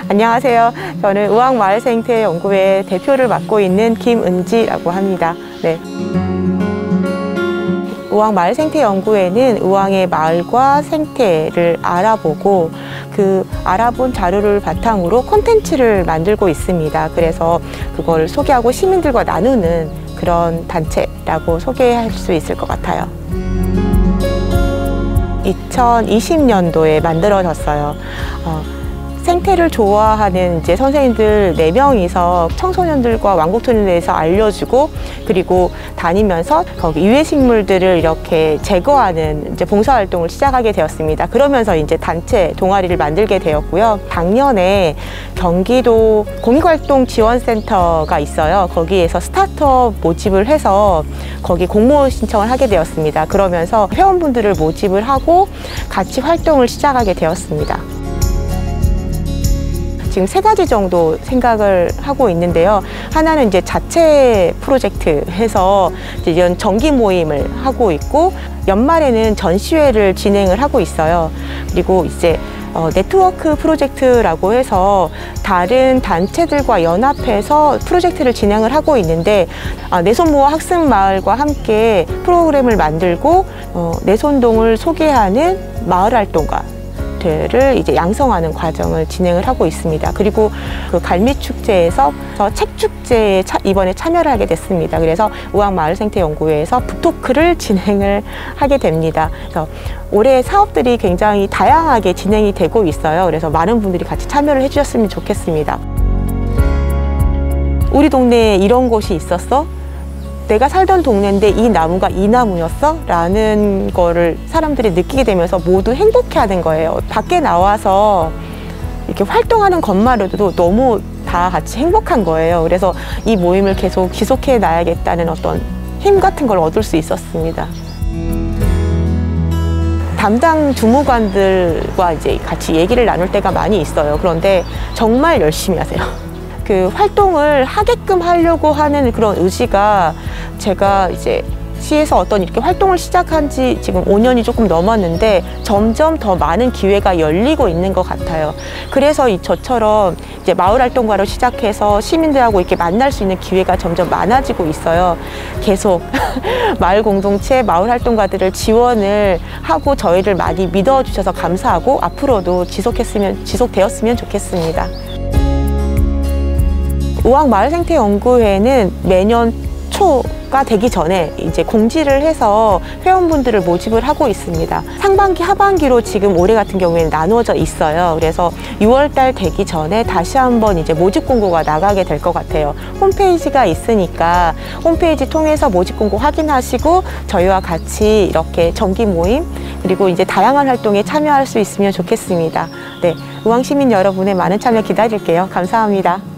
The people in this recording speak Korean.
안녕하세요. 저는 의왕마을생태연구회 대표를 맡고 있는 김은지라고 합니다. 네. 의왕마을생태연구회는 의왕의 마을과 생태를 알아보고 그 알아본 자료를 바탕으로 콘텐츠를 만들고 있습니다. 그래서 그걸 소개하고 시민들과 나누는 그런 단체라고 소개할 수 있을 것 같아요. 2020년도에 만들어졌어요. 생태를 좋아하는 이제 선생님들 4명이서 청소년들과 왕국토론에 대해서 알려주고, 그리고 다니면서 거기 유해식물들을 이렇게 제거하는 이제 봉사활동을 시작하게 되었습니다. 그러면서 이제 단체 동아리를 만들게 되었고요. 작년에 경기도 공익활동지원센터가 있어요. 거기에서 스타트업 모집을 해서 거기 공모 신청을 하게 되었습니다. 그러면서 회원분들을 모집을 하고 같이 활동을 시작하게 되었습니다. 지금 3가지 정도 생각을 하고 있는데요. 하나는 이제 자체 프로젝트 해서 이제 이런 정기 모임을 하고 있고, 연말에는 전시회를 진행을 하고 있어요. 그리고 이제 네트워크 프로젝트라고 해서 다른 단체들과 연합해서 프로젝트를 진행을 하고 있는데, 내손모아 학습마을과 함께 프로그램을 만들고 내손동을 소개하는 마을활동가 를 이제 양성하는 과정을 진행을 하고 있습니다. 그리고 그 갈미축제에서 책축제에 이번에 참여를 하게 됐습니다. 그래서 의왕마을생태연구회에서 북토크를 진행을 하게 됩니다. 그래서 올해 사업들이 굉장히 다양하게 진행이 되고 있어요. 그래서 많은 분들이 같이 참여를 해주셨으면 좋겠습니다. 우리 동네에 이런 곳이 있었어? 내가 살던 동네인데 이 나무가 이 나무였어? 라는 거를 사람들이 느끼게 되면서 모두 행복해하는 거예요. 밖에 나와서 이렇게 활동하는 것만으로도 너무 다 같이 행복한 거예요. 그래서 이 모임을 계속 지속해 놔야겠다는 어떤 힘 같은 걸 얻을 수 있었습니다. 담당 주무관들과 이제 같이 얘기를 나눌 때가 많이 있어요. 그런데 정말 열심히 하세요. 그 활동을 하게끔 하려고 하는 그런 의지가, 제가 이제 시에서 어떤 이렇게 활동을 시작한 지 지금 5년이 조금 넘었는데 점점 더 많은 기회가 열리고 있는 것 같아요. 그래서 저처럼 이제 마을활동가로 시작해서 시민들하고 이렇게 만날 수 있는 기회가 점점 많아지고 있어요. 계속 마을 공동체, 마을활동가들을 지원을 하고 저희를 많이 믿어주셔서 감사하고, 앞으로도 지속되었으면 좋겠습니다. 의왕마을생태연구회는 매년 초가 되기 전에 이제 공지를 해서 회원분들을 모집을 하고 있습니다. 상반기, 하반기로 지금 올해 같은 경우에는 나누어져 있어요. 그래서 6월달 되기 전에 다시 한번 이제 모집 공고가 나가게 될 것 같아요. 홈페이지가 있으니까 홈페이지 통해서 모집 공고 확인하시고 저희와 같이 이렇게 정기 모임, 그리고 이제 다양한 활동에 참여할 수 있으면 좋겠습니다. 네, 의왕시민 여러분의 많은 참여 기다릴게요. 감사합니다.